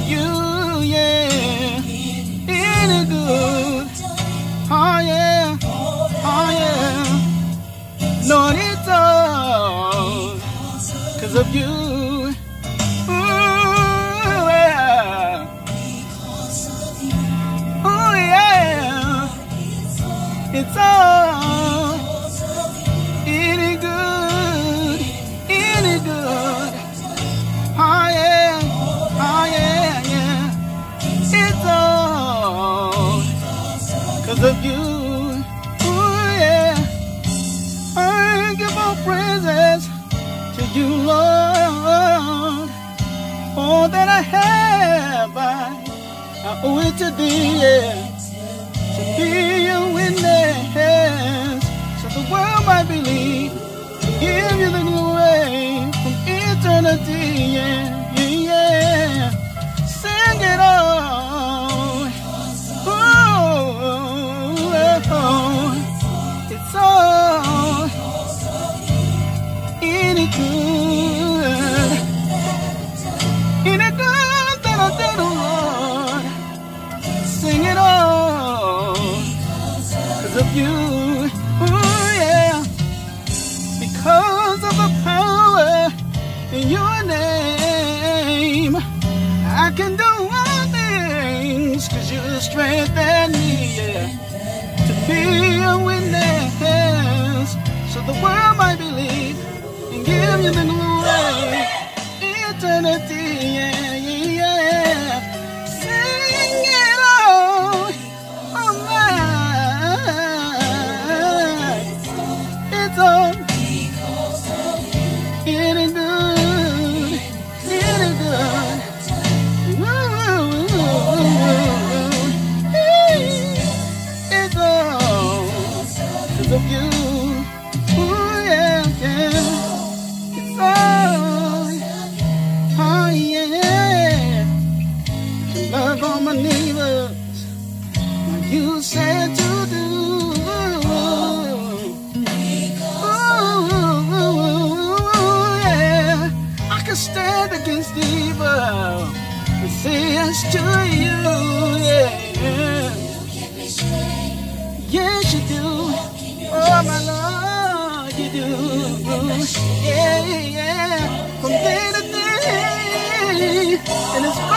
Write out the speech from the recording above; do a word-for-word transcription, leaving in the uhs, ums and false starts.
of you, yeah. Any good, oh yeah, oh yeah. Lord, it's all because of you. Ooh, yeah. Oh yeah. It's all any good, any good. Oh yeah, oh yeah, yeah. It's all because of you. Ooh yeah. I give all praises to you, Lord. All that I have, I, I owe it to thee, yeah. To be a witness, so the world might believe. Give you the glory from eternity, yeah, yeah, yeah. Sing it all. Oh, oh, oh. It's all any good, any good that I did, oh Lord. Sing it all because of you, oh yeah. Because of the power in your name, I can do all things because you strengthen me, yeah. To be a witness, so the world might believe and give you the glory, eternity, yeah, yeah, yeah. Sing it all, oh my, it's all any good, any good. It's all because of you. Ooh, yeah, yeah. It's all, oh, yeah. Love all my neighbors, like you said to do. Ooh, yeah. I can stand against evil and say yes to you, yeah. Yes, you do. Oh, my Lord, you do. Yeah, yeah. From day to day, and it's